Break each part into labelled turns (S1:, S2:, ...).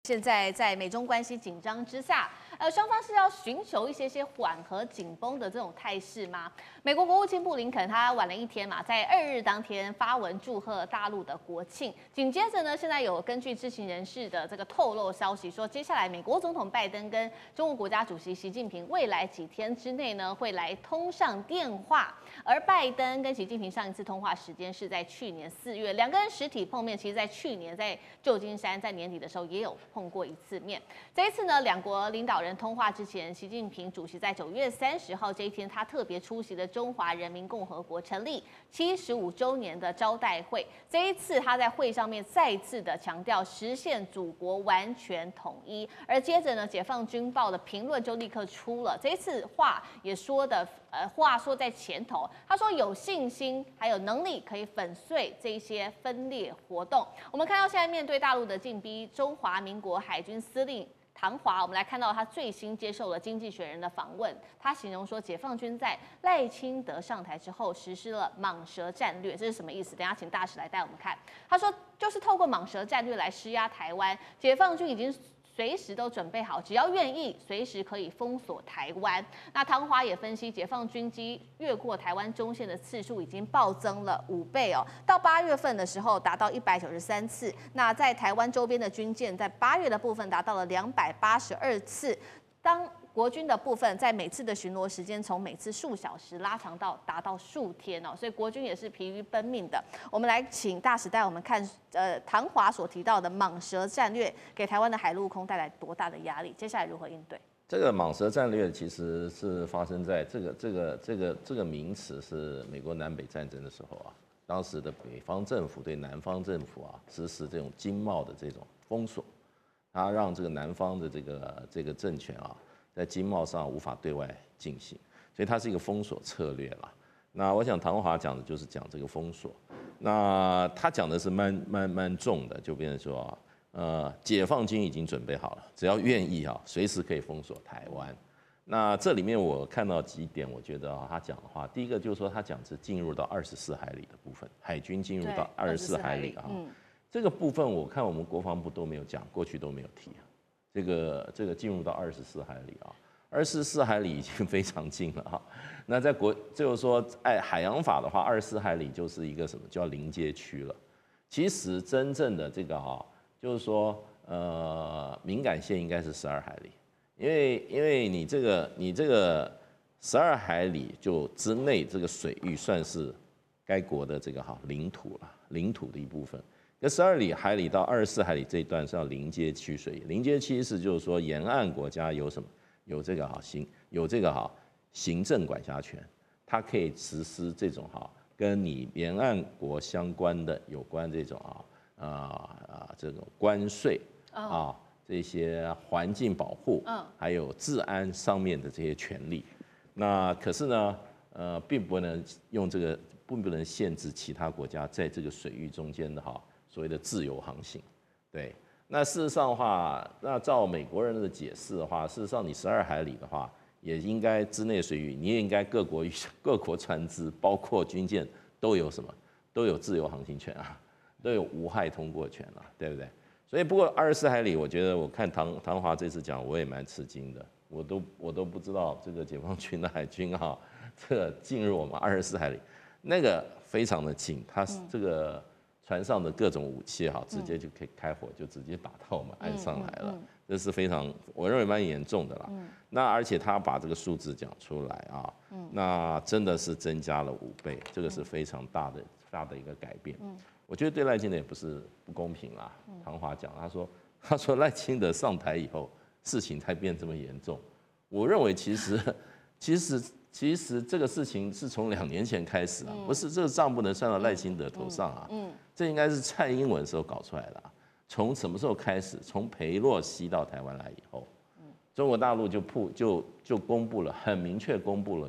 S1: 现在在美中关系紧张之下，双方是要寻求一些缓和紧绷的这种态势吗？美国国务卿布林肯他晚了一天嘛，在2日当天发文祝贺大陆的国庆。紧接着呢，现在有根据知情人士的这个透露消息说，接下来美国总统拜登跟中国国家主席习近平未来几天之内呢会来通上电话。而拜登跟习近平上一次通话时间是在去年4月，两个人实体碰面，其实在去年在旧金山在年底的时候也有碰过一次面。这一次呢，两国领导人通话之前，习近平主席在9月30号这一天，他特别出席了中华人民共和国成立75周年的招待会。这一次他在会上面再次的强调实现祖国完全统一。而接着呢，解放军报的评论就立刻出了，这一次话也说的话说在前头，他说有信心还有能力可以粉碎这些分裂活动。我们看到现在面对大陆的进逼，中华民国海军司令唐华，我们来看到他最新接受了《经济学人》的访问，他形容说，解放军在赖清德上台之后实施了蟒蛇战略，这是什么意思？等一下请大使来带我们看。他说，就是透过蟒蛇战略来施压台湾，解放军已经随时都准备好，只要愿意，随时可以封锁台湾。那唐华也分析，解放军机越过台湾中线的次数已经暴增了5倍哦，到8月份的时候达到193次。那在台湾周边的军舰，在8月的部分达到了282次。当国军的部分在每次的巡逻时间从每次数小时拉长到达到数天哦，所以国军也是疲于奔命的。我们来请大使带我们看，唐华所提到的蟒蛇战略给台湾的海陆空带来多大的压力？接下来如何应对？
S2: 这个蟒蛇战略其实是发生在这个名词是美国南北战争的时候啊，当时的北方政府对南方政府啊实施这种经贸的这种封锁，它让这个南方的这个政权啊，在经贸上无法对外进行，所以它是一个封锁策略啦。那我想唐华讲的就是讲这个封锁，那他讲的是蛮重的，就变成说解放军已经准备好了，只要愿意啊，随时可以封锁台湾。那这里面我看到几点，我觉得他讲的话，第一个就是说他讲是进入到24海里的部分，海军进入到24海里啊。这个部分我看我们国防部都没有讲，过去都没有提啊。这个进入到24海里啊，24海里已经非常近了哈。那在就是说，海洋法的话，24海里就是一个什么叫临街区了。其实真正的这个就是说敏感线应该是12海里，因为你这个12海里就之内这个水域算是该国的这个领土了，领土的一部分。那12海里到24海里这一段是要临街区水域，临街区意思就是说沿岸国家有什么有这个行政管辖权，它可以实施这种跟你沿岸国相关的有关这种这种关税这些环境保护还有治安上面的这些权利。那可是呢并不能用并不能限制其他国家在这个水域中间的所谓的自由航行。对，那事实上的话，那照美国人的解释的话，事实上你12海里的话，也应该之内水域，你也应该各国船只，包括军舰都有什么，都有自由航行权啊，都有无害通过权啊，对不对？所以不过24海里，我觉得我看唐华这次讲，我也蛮吃惊的，我都不知道这个解放军的海军这个进入我们24海里，那个非常的近，它这个船上的各种武器直接就可以开火，就直接打到我们岸上来了，这是非常我认为蛮严重的啦。那而且他把这个数字讲出来那真的是增加了5倍，这个是非常大的一个改变。我觉得对赖清德也不是不公平啦。唐华讲，他说赖清德上台以后，事情才变这么严重。我认为其实这个事情是从2年前开始不是这个账不能算到赖清德头上这应该是蔡英文时候搞出来的从什么时候开始？从裴洛西到台湾来以后，中国大陆就公布了，很明确公布了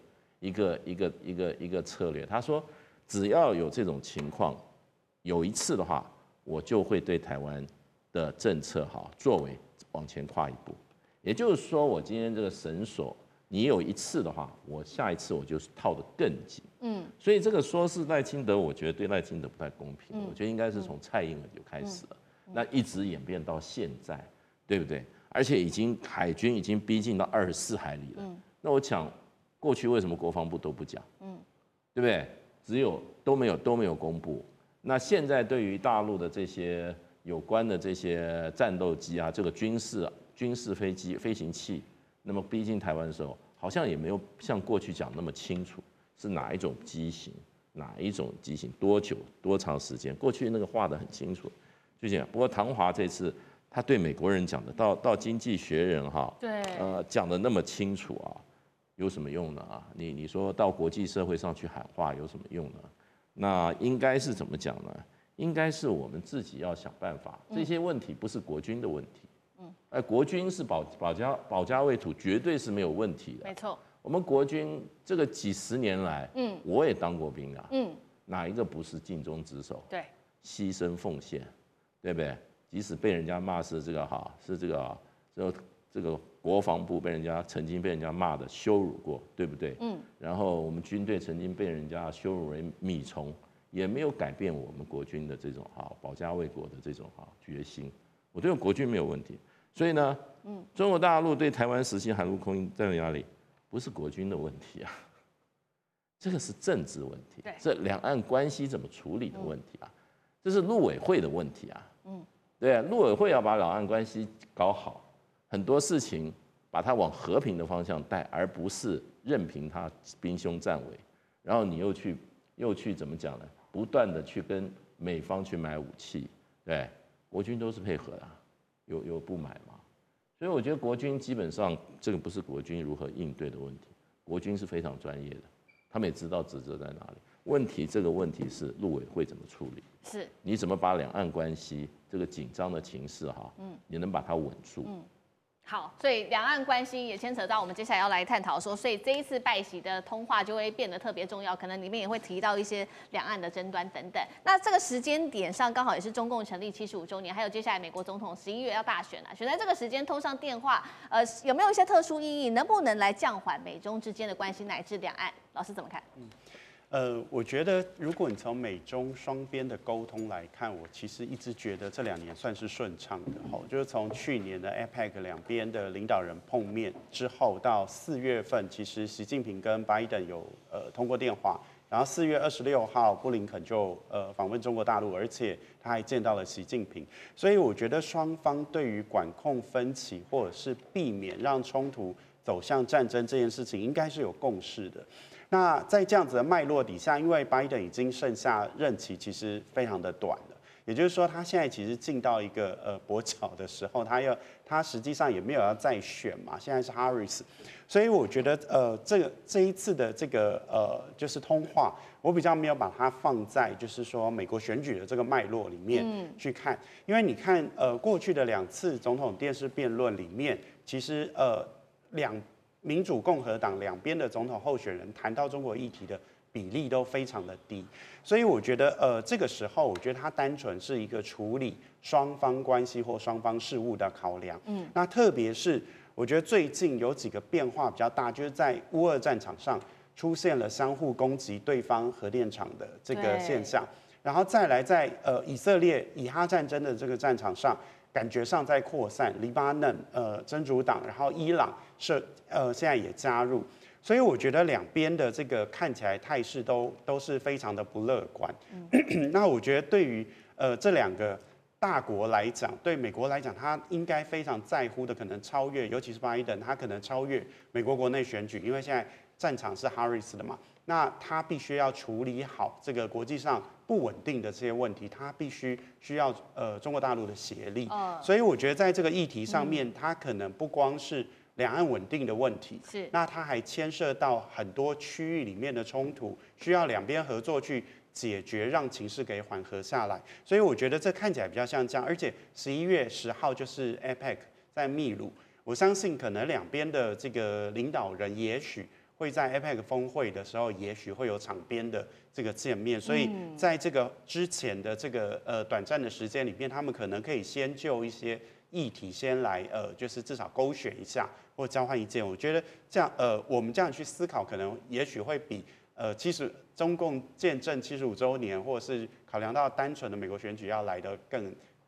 S2: 一个策略。他说，只要有这种情况，有一次的话，我就会对台湾的政策作为往前跨一步。也就是说，我今天这个绳索，你有一次的话，我下一次我就套得更紧。所以这个说是赖清德，我觉得对赖清德不太公平。我觉得应该是从蔡英文就开始了。 那一直演变到现在，对不对？而且海军已经逼近到24海里了。那我讲过去为什么国防部都不讲？对不对？只有都没有公布。那现在对于大陆的这些有关的这些战斗机啊，这个军事飞机、飞行器，那么逼近台湾的时候，好像也没有像过去讲那么清楚是哪一种机型。多久多长时间？过去那个画得很清楚，就这样。不过唐华这次他对美国人讲的，到《经济学人》哈，
S1: 对，
S2: 讲的那么清楚啊，有什么用呢啊？你说到国际社会上去喊话有什么用呢？那应该是怎么讲呢？应该是我们自己要想办法，这些问题不是国军的问题，国军是保家卫土，绝对是没有问题的，
S1: 没错。
S2: 我们国军这个几十年来，我也当过兵啊，哪一个不是尽忠职守？
S1: 对，
S2: 牺牲奉献，对不对？即使被人家骂是这个国防部曾经被人家骂的羞辱过，对不对？然后我们军队曾经被人家羞辱为米虫，也没有改变我们国军的这种保家卫国的这种决心。我对国军没有问题，所以呢，中国大陆对台湾实行海陆空战略压力。不是国军的问题啊，这个是政治问题，这两岸关系怎么处理的问题啊，这是陆委会的问题啊，对啊，陆委会要把两岸关系搞好，很多事情把它往和平的方向带，而不是任凭它兵凶战危，然后你又去怎么讲呢？不断的去跟美方去买武器，对，国军都是配合的，有不买吗？所以我觉得国军基本上这个不是国军如何应对的问题，国军是非常专业的，他们也知道职责在哪里。这个问题是陆委会怎么处理？
S1: 是
S2: 你怎么把两岸关系这个紧张的情势你能把它稳住？
S1: 好，所以两岸关系也牵扯到我们接下来要来探讨说，所以这一次拜习的通话就会变得特别重要，可能里面也会提到一些两岸的争端等等。那这个时间点上刚好也是中共成立75周年，还有接下来美国总统11月要大选选在这个时间通上电话，有没有一些特殊意义？能不能来降缓美中之间的关系，乃至两岸？老师怎么看？
S3: 我觉得如果你从美中双边的沟通来看，我其实一直觉得这2年算是顺畅的就是从去年的 APEC 两边的领导人碰面之后，到4月份，其实习近平跟拜登有通过电话，然后4月26号布林肯就访问中国大陆，而且他还见到了习近平，所以我觉得双方对于管控分歧或者是避免让冲突走向战争这件事情，应该是有共识的。那在这样子的脉络底下，因为拜登已经剩下任期其实非常的短了，也就是说他现在其实进到一个跛脚的时候，他实际上也没有要再选嘛，现在是 Harris， 所以我觉得这一次的这个就是通话，我比较没有把它放在就是说美国选举的这个脉络里面去看，因为你看过去的2次总统电视辩论里面，其实民主共和党两边的总统候选人谈到中国议题的比例都非常的低，所以我觉得这个时候，我觉得它单纯是一个处理双方关系或双方事务的考量。那特别是我觉得最近有几个变化比较大，就是在乌俄战场上出现了相互攻击对方核电厂的这个现象，然后再来在以色列以哈战争的这个战场上。感觉上在扩散，黎巴嫩、真主党，然后伊朗现在也加入，所以我觉得两边的这个看起来态势都是非常的不乐观。那我觉得对于这2个大国来讲，对美国来讲，他应该非常在乎的，可能超越，尤其是拜登，他可能超越美国国内选举，因为现在战场是 Harris 的嘛。那他必须要处理好这个国际上不稳定的这些问题，他需要中国大陆的协力。所以我觉得在这个议题上面，它可能不光是两岸稳定的问题，那它还牵涉到很多区域里面的冲突，需要两边合作去解决，让情势给缓和下来。所以我觉得这看起来比较像这样，而且11月10号就是 APEC 在秘鲁，我相信可能两边的这个领导人也许会在 APEC 峰会的时候，也许会有场边的这个见面，所以在这个之前的这个短暂的时间里面，他们可能可以先就一些议题先来就是至少勾选一下或交换意见。我觉得这样我们这样去思考，可能也许会比中共建政75周年，或者是考量到单纯的美国选举要来得更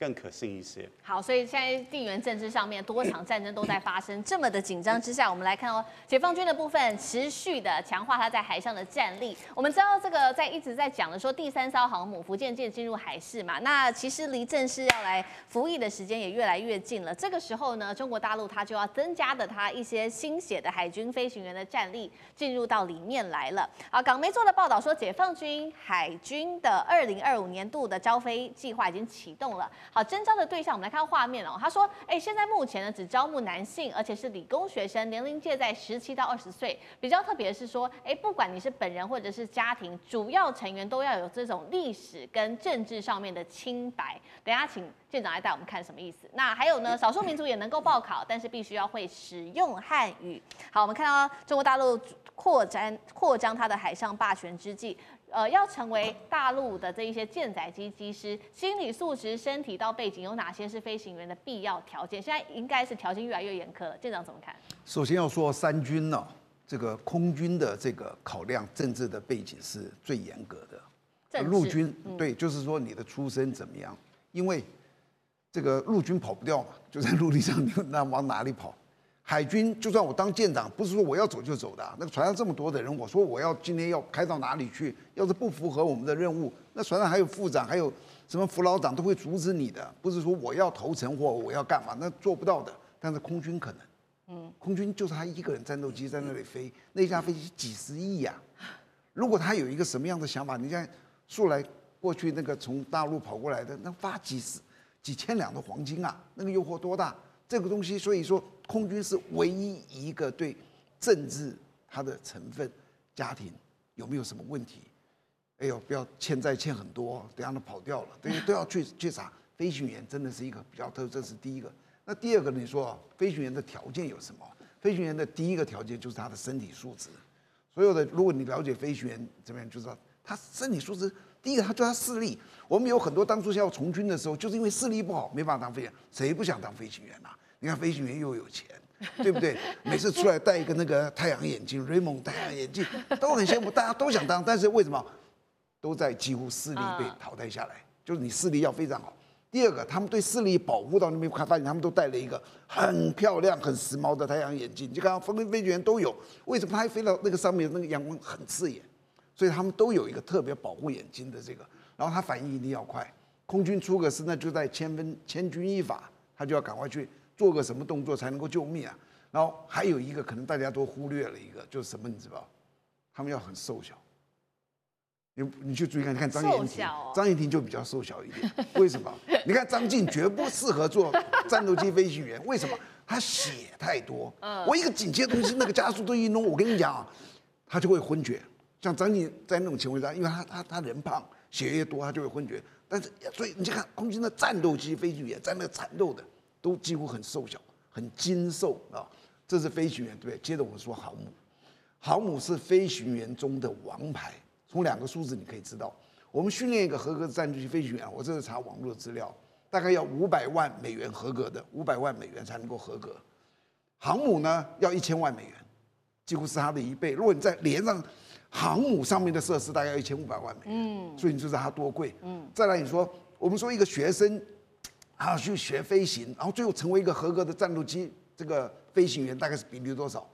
S3: 更可信一些。
S1: 好，所以现在地缘政治上面多场战争都在发生，这么的紧张之下，我们来看哦，解放军的部分持续的强化它在海上的战力。我们知道这个一直在讲的说第3艘航母福建舰进入海事嘛，那其实离正式要来服役的时间也越来越近了。这个时候呢，中国大陆它就要增加的它一些新血的海军飞行员的战力进入到里面来了。好，港媒做的报道说，解放军海军的2025年度的招飞计划已经启动了。好，征招的对象我们来看画面哦。他说，现在目前呢只招募男性，而且是理工学生，年龄介在17到20岁。比较特别的是说，不管你是本人或者是家庭，主要成员都要有这种历史跟政治上面的清白。等一下请舰长来带我们看什么意思。那还有呢，少数民族也能够报考，但是必须要会使用汉语。好，我们看到中国大陆扩张它的海上霸权之际。要成为大陆的这一些舰载机机师，心理素质、身体到背景有哪些是飞行员的必要条件？现在应该是条件越来越严苛了。舰长怎么看？
S4: 首先要说三军呢，这个空军的这个考量政治的背景是最严格的。陆军对，就是说你的出身怎么样？因为这个陆军跑不掉嘛，就在陆地上，那往哪里跑？海军就算我当舰长，不是说我要走就走的。那个船上这么多的人，我说我要今天要开到哪里去，要是不符合我们的任务，那船上还有副长，还有什么副老长都会阻止你的。不是说我要投诚或我要干嘛，那做不到的。但是空军可能，空军就是他一个人战斗机在那里飞，那架飞机几十亿呀。如果他有一个什么样的想法，你看素来过去那个从大陆跑过来的，那发几千两的黄金啊，那个诱惑多大？这个东西，所以说空军是唯一一个对政治它的成分、家庭有没有什么问题？哎呦，不要欠债欠很多，等下他跑掉了，等于都要去查。飞行员真的是一个比较特，这是第一个。那第二个，你说飞行员的条件有什么？飞行员的第一个条件就是他的身体素质。所有的，如果你了解飞行员怎么样，就知道他身体素质。第一个，他就他视力。我们有很多当初要从军的时候，就是因为视力不好，没办法当飞行员。谁不想当飞行员啊？你看飞行员又有钱，对不对？每次出来戴一个那个太阳眼镜 ，Raymond 太阳眼镜，都很羡慕，大家都想当。但是为什么都在几乎视力被淘汰下来？就是你视力要非常好。第二个，他们对视力保护到那边，发现他们都戴了一个很漂亮、很时髦的太阳眼镜。你就看到飞行员都有，为什么他一飞到那个上面，那个阳光很刺眼？所以他们都有一个特别保护眼睛的这个。然后他反应一定要快。空军出个事，那就在千钧一发，他就要赶快去做个什么动作才能够救命啊？然后还有一个可能大家都忽略了一个，就是什么你知道？他们要很瘦小。你去注意看，你看张延廷，张延廷就比较瘦小一点。为什么？你看张晋绝不适合做战斗机飞行员，为什么？他血太多。我一个紧接东西，那个加速度一弄，我跟你讲啊，他就会昏厥。像张晋在那种情况下，因为他人胖，血越多，他就会昏厥。但是所以你就看空军的战斗机飞行员在那战斗的，都几乎很瘦小，很精瘦啊。这是飞行员，对不对？接着我们说航母，航母是飞行员中的王牌。从2个数字你可以知道，我们训练一个合格的战斗机飞行员，我这是查网络资料，大概要500万美元合格的，500万美元才能够合格。航母呢要1000万美元，几乎是它的1倍。如果你再连上航母上面的设施，大概要1500万美元。所以你就知道它多贵。再来你说，我们说一个学生，他要去学飞行，然后最后成为一个合格的战斗机这个飞行员，大概是比例多少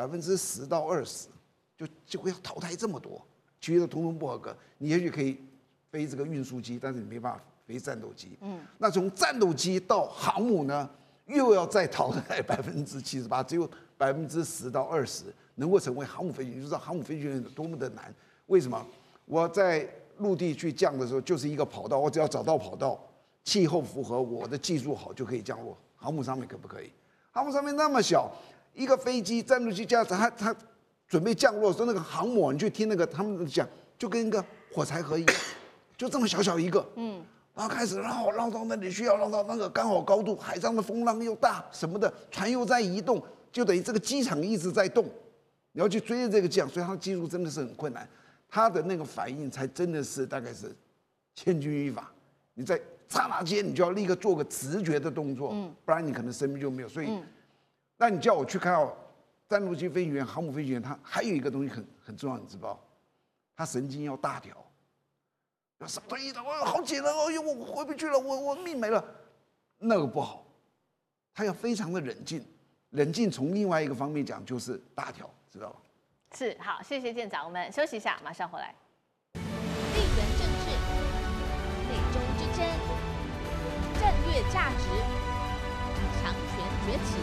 S4: ？10%到20%，就会要淘汰这么多。其余的统统不合格，你也许可以飞这个运输机，但是你没办法飞战斗机。那从战斗机到航母呢，又要再淘汰78%，只有10%到20%能够成为航母飞行员，就知道航母飞行员有多么的难。为什么？我在陆地去降的时候，就是一个跑道，我只要找到跑道，气候符合，我的技术好就可以降落。航母上面可不可以？航母上面那么小，一个飞机战斗机驾驶，它准备降落的时候，那个航母，你去听那个他们讲，就跟一个火柴盒一样，就这么小小一个，然后开始绕到那里去，要绕到那个刚好高度，海上的风浪又大什么的，船又在移动，就等于这个机场一直在动，你要去追着这个降，所以它的技术真的是很困难，它的那个反应才真的是大概是千钧一发，你在刹那间你就要立刻做个直觉的动作，不然你可能生命就没有。所以，那你叫我去看到战斗机飞行员、航母飞行员，他还有一个东西很重要，你知道？他神经要大条。 杀退一我好紧了，哎呦，我回不去了，我命没了，那个不好。他要非常的冷静，冷静从另外一个方面讲就是大条，知道吗？
S1: 是，好，谢谢舰长，我们休息一下，马上回来。
S5: 地缘政治、美中之争、战略价值、强权崛起。